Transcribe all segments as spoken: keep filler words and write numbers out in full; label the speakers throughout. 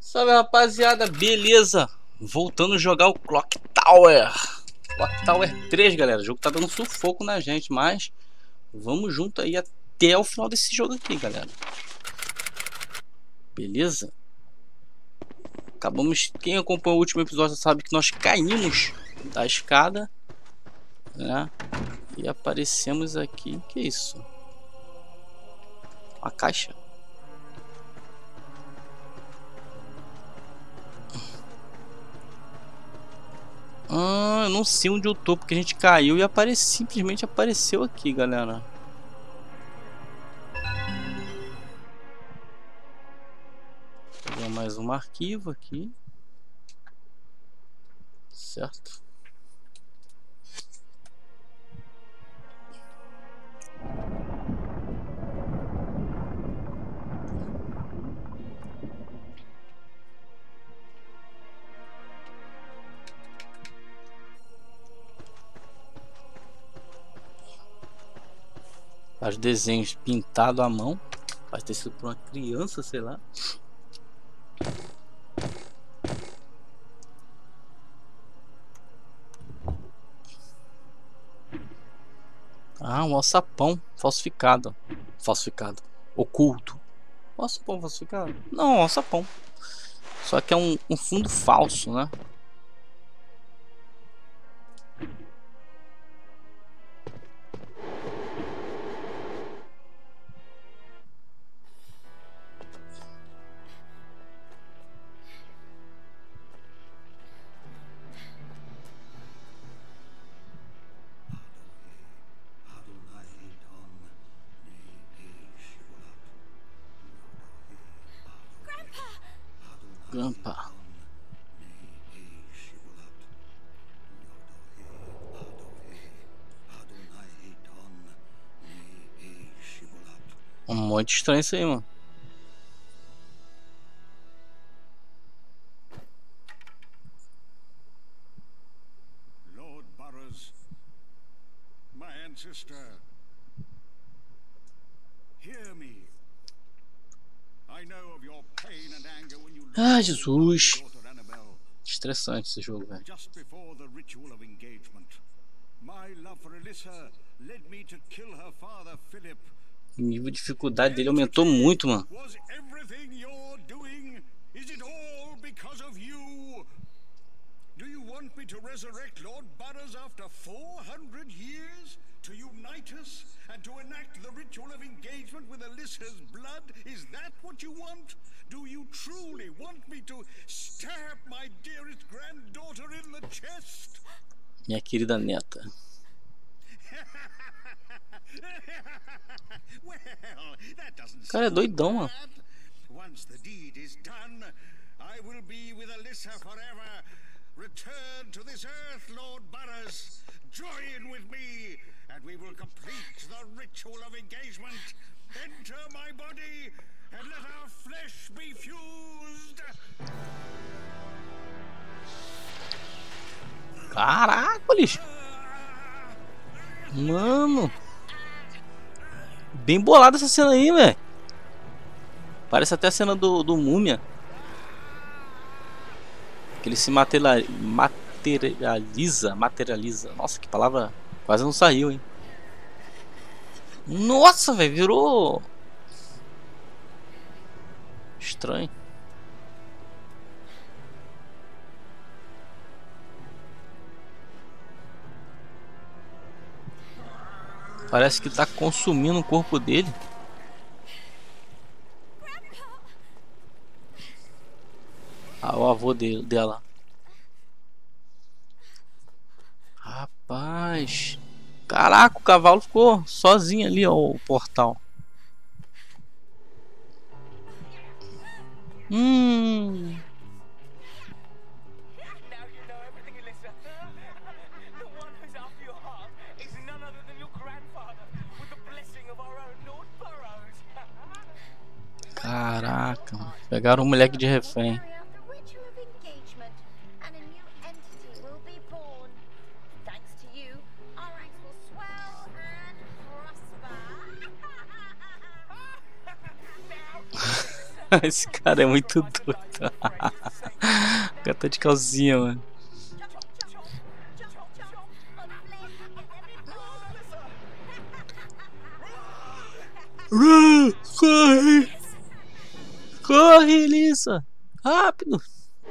Speaker 1: Salve, rapaziada, beleza? Voltando a jogar o Clock Tower. Clock Tower três, galera. O jogo tá dando sufoco na gente, mas vamos junto aí até o final desse jogo aqui, galera. Beleza? Acabamos, quem acompanhou o último episódio sabe que nós caímos da escada, né? E aparecemos aqui. Que isso? Uma caixa? Ah, eu não sei onde eu tô, porque a gente caiu e aparece, simplesmente apareceu aqui, galera. Vou pegar mais um arquivo aqui. Certo. Os desenhos pintados à mão. Pode ter sido por uma criança, sei lá. Ah, um alçapão falsificado. Falsificado. Oculto. Alçapão falsificado? Não, alçapão. Só que é um, um fundo falso, né? Grampa. Um monte estranho isso aí, mano.
Speaker 2: Lord Burroughs, my ancestor, hear me. I know of your pain and anger when you
Speaker 1: Ah, Jesus.
Speaker 2: daughter Annabelle.
Speaker 1: Estressante esse jogo, velho.
Speaker 2: Just before the ritual of engagement, my love for Alyssa led me to kill her father Philip.
Speaker 1: O nível de dificuldade dele aumentou muito, mano.
Speaker 2: Was everything you're doing? Is it all because of you? Do you want me to resurrect Lord Burroughs after four hundred years? To unite us and to enact the ritual of engagement with Alyssa's blood? Is that what you want? Do you truly want me to stab my dearest granddaughter in the chest?
Speaker 1: Minha querida neta.
Speaker 2: Well, that doesn't
Speaker 1: Cara, é doidão, mano.
Speaker 2: bad. Once the deed is done, I will be with Alyssa forever. Return to this earth, Lord Burroughs. Join with me, and we will complete the ritual of engagement. Enter my body, and let our flesh be fused.
Speaker 1: Caracoles. Mano. Bem bolada essa cena aí, velho. Parece até a cena do, do Múmia. Que ele se materializa, materializa. Materializa. Nossa, que palavra quase não saiu, hein. Nossa, velho. Virou estranho. Parece que tá consumindo o corpo dele. Ah, o avô dele, dela. Rapaz. Caraca, o cavalo ficou sozinho ali, ó, o portal. Hum.
Speaker 3: Now you know everything, Alyssa. The one who's after your heart is none other than your grandfather, with the blessing of our own Lord Burroughs.
Speaker 1: Caraca, mano. Pegaram o moleque de refém.
Speaker 4: Carry out the ritual of engagement, and a new entity will be born. Thanks to you, our ranks will swell and prosper.
Speaker 3: Now, Alyssa,
Speaker 1: Esse cara é muito doido. O cara tá de calcinha, mano. Corre! Corre, Lisa! Rápido!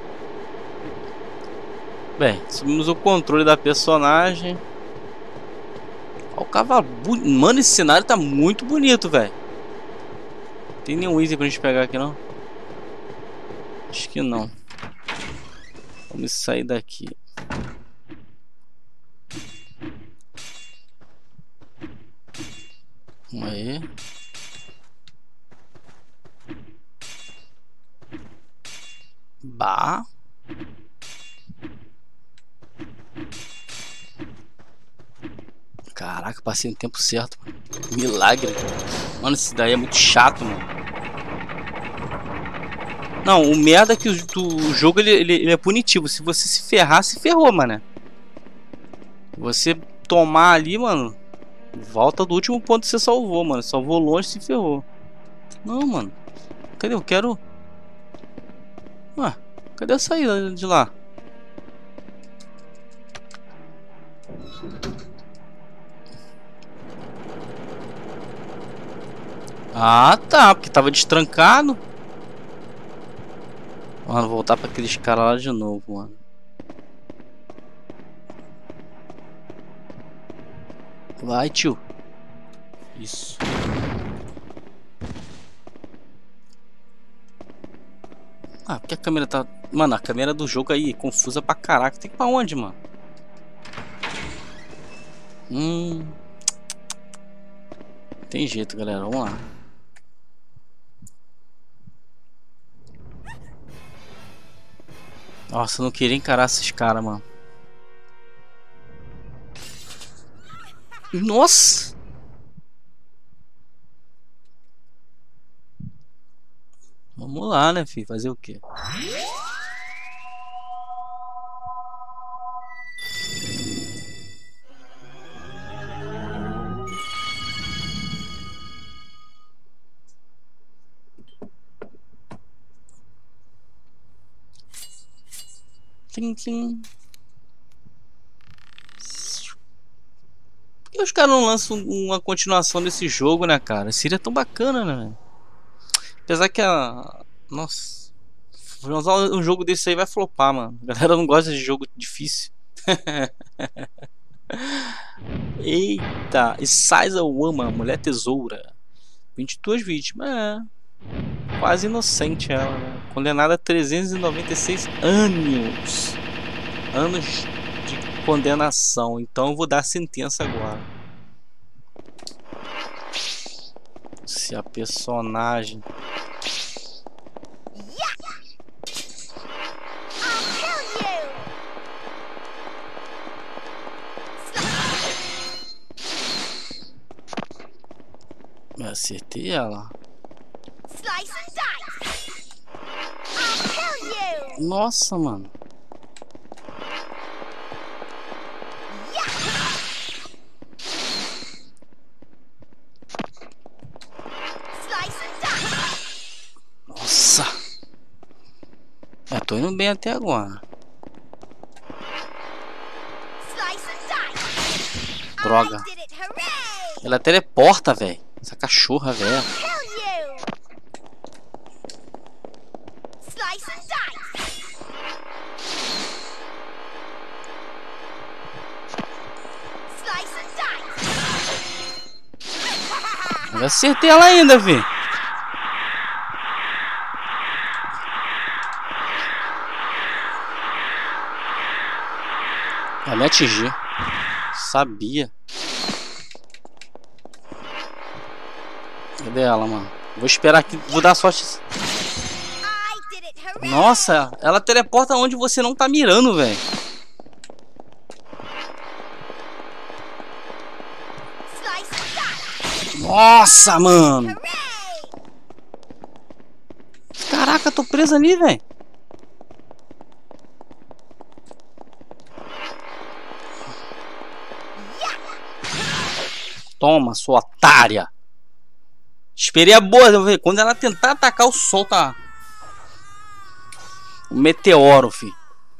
Speaker 1: Bem, subimos o controle da personagem. Olha o cavalo. Mano, esse cenário tá muito bonito, velho. Tem nenhum item pra gente pegar aqui, não? Acho que não. Vamos sair daqui. Vamos aí. Bah. Caraca, passei no tempo certo, mano. Milagre. Mano, esse daí é muito chato, mano. Não, o merda é que o, o jogo ele, ele, ele é punitivo. Se você se ferrar, se ferrou, mano. Você tomar ali, mano, volta do último ponto que você salvou, mano. Salvou longe, se ferrou. Não, mano. Cadê? Eu quero... Ué, cadê a saída de lá? Ah, tá, porque tava destrancado. Mano, voltar pra aqueles caras lá de novo, mano. Vai, tio. Isso. Ah, porque a câmera tá... Mano, a câmera do jogo aí, confusa pra caraca. Tem que ir pra onde, mano? Hum... Tem jeito, galera. Vamos lá. Nossa, eu não queria encarar esses caras, mano. Nossa! Vamos lá, né, filho? Fazer o quê? Tlim, tlim. Por que os caras não lançam uma continuação desse jogo, né, cara? Seria tão bacana, né? Apesar que a... Nossa... Um jogo desse aí vai flopar, mano. A galera não gosta de jogo difícil. Eita! Siza Woman, mulher tesoura. vinte e duas vítimas. É... Quase inocente ela, né? Condenada a trezentos e noventa e seis anos. Anos de condenação. Então eu vou dar a sentença agora. Se a personagem... Eu acertei ela. Nossa, mano. Nossa. Eu tô indo bem até agora. Droga. Ela teleporta, velho. Essa cachorra, velho. Eu acertei ela ainda, vi. Ela me atingiu. Sabia. Cadê ela, mano? Vou esperar aqui, vou dar sorte. Nossa, ela teleporta onde você não tá mirando, velho. Nossa, mano. Caraca, tô preso ali, velho. Toma, sua otária. Esperei a boa, eu ver. Quando ela tentar atacar, o sol tá. O meteoro, fi.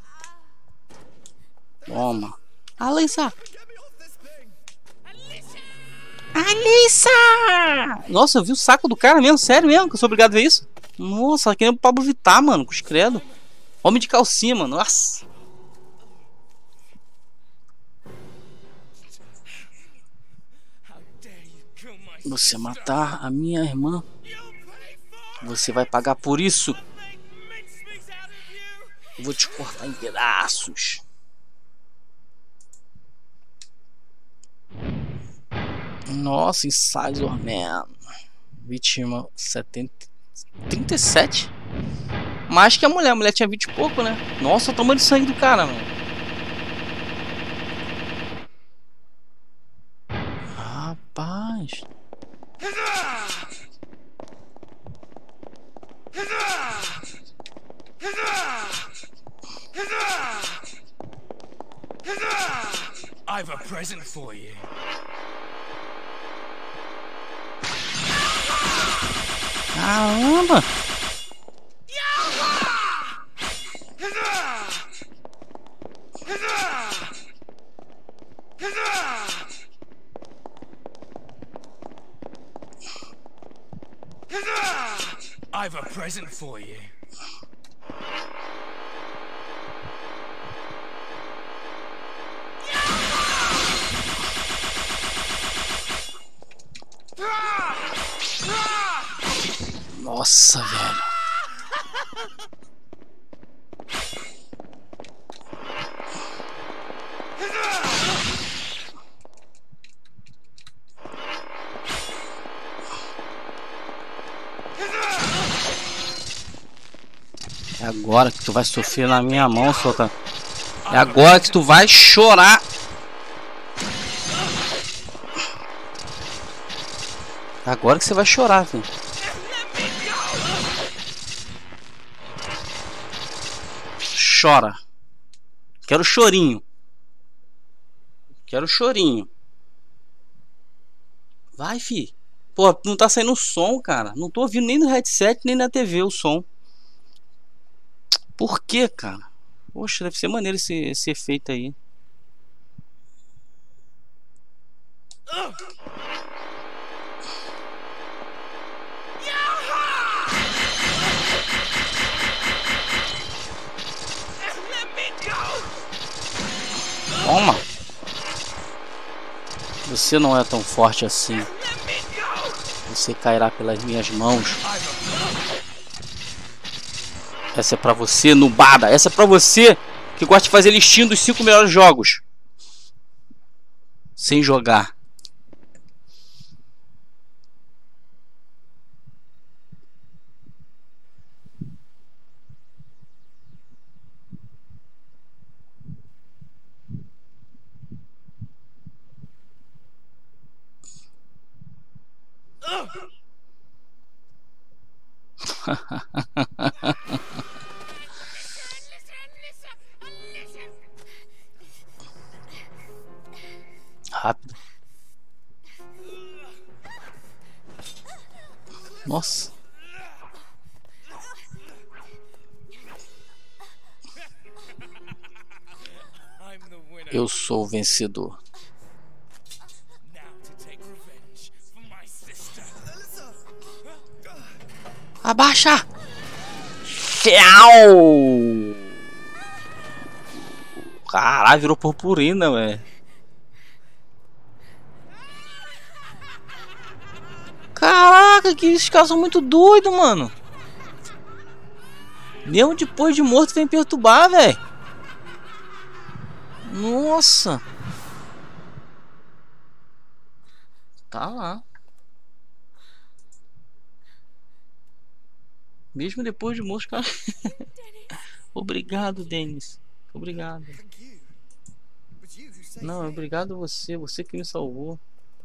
Speaker 1: Toma. Alissa! Alissa! Nossa, eu vi o saco do cara mesmo, sério mesmo, que eu sou obrigado a ver isso. Nossa, que nem o Pablo Vittar, mano, com os credo. Homem de calcinha, mano, nossa. Você matar a minha irmã, você vai pagar por isso. Vou te cortar em pedaços. Nossa, Incisor Man. Vítima setenta, trinta e sete. Mais que a mulher, a mulher tinha vinte e pouco, né? Nossa, o tamanho de sangue do cara, mano. Rapaz.
Speaker 3: I've a present for you.
Speaker 1: Caramba!
Speaker 3: I've a present for you.
Speaker 1: Nossa, velho. É agora que tu vai sofrer na minha mão, solta. É agora que tu vai chorar. É agora que você vai chorar, filho. Chora. Quero chorinho. Quero chorinho. Vai, fi. Pô, não tá saindo som, cara. Não tô ouvindo nem no headset, nem na T V o som. Por que, cara? Poxa, deve ser maneiro esse, esse efeito aí. Toma! Você não é tão forte assim. Você cairá pelas minhas mãos. Essa é pra você, nubada. Essa é pra você que gosta de fazer listinha dos cinco melhores jogos sem jogar. Rápido. Nossa. Eu sou o vencedor. Abaixa! Tchau! Caralho, virou purpurina, velho. Caraca, que esses caras são muito doidos, mano. Mesmo depois de morto vem perturbar, velho. Nossa. Tá lá. Mesmo depois de morto, cara. Obrigado, Dennis. Obrigado. Não, obrigado a você. Você que me salvou.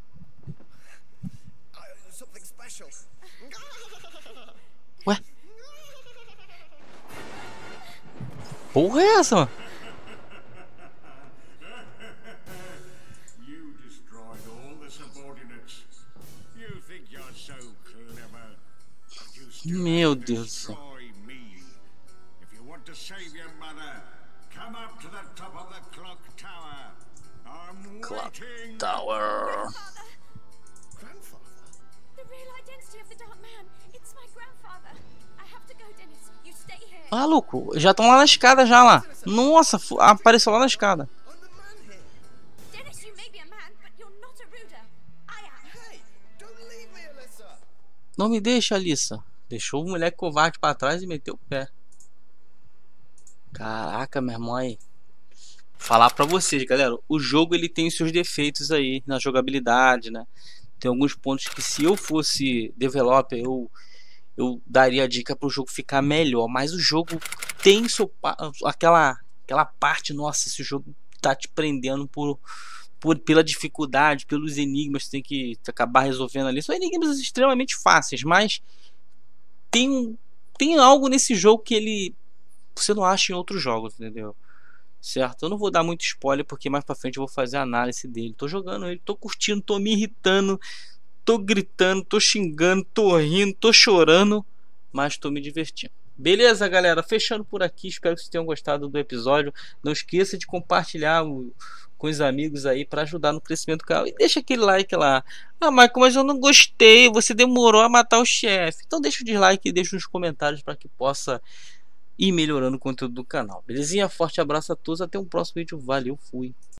Speaker 1: Ué? Porra é essa, mano?
Speaker 2: You destroyed all the subordinates. You think you're so cool.
Speaker 1: Meu Deus do céu.
Speaker 2: destroy me. If you want to save your mother, come up to the top of the clock tower. I'm
Speaker 1: Clock
Speaker 2: waiting.
Speaker 1: Tower.
Speaker 4: Father,
Speaker 5: Grandfather?
Speaker 4: the real identity of the Dark Man. It's my grandfather. I have to go, Dennis. You stay here.
Speaker 1: Maluco, já estão lá na escada já lá. Nossa, fu- apareceu lá na escada.
Speaker 5: I'm the man here.
Speaker 4: Dennis, you may be a man, but you're not a ruder. I am.
Speaker 5: Hey, don't leave me, Alyssa.
Speaker 1: Não me deixa, Alissa. Deixou o moleque covarde pra trás e meteu o pé. Caraca, meu irmão aí. Falar pra vocês, galera. O jogo ele tem os seus defeitos aí na jogabilidade, né? Tem alguns pontos que se eu fosse developer, eu, eu daria a dica pro jogo ficar melhor. Mas o jogo tem seu, pa- aquela, aquela parte, nossa, esse jogo tá te prendendo por, por, pela dificuldade, pelos enigmas que tem que acabar resolvendo ali. São enigmas extremamente fáceis, mas tem, um- tem algo nesse jogo que ele você não acha em outros jogos, entendeu? Certo? Eu não vou dar muito spoiler porque mais pra frente eu vou fazer a análise dele. Tô jogando ele, tô curtindo, tô me irritando, tô gritando, tô xingando, tô rindo, tô chorando, mas tô me divertindo. Beleza, galera? Fechando por aqui. Espero que vocês tenham gostado do episódio. Não esqueça de compartilhar o- com os amigos aí para ajudar no crescimento do canal. E deixa aquele like lá. Ah, Michael, mas eu não gostei. Você demorou a matar o chefe. Então deixa o dislike e deixa nos comentários para que possa ir melhorando o conteúdo do canal. Belezinha? Forte abraço a todos. Até um próximo vídeo. Valeu, fui.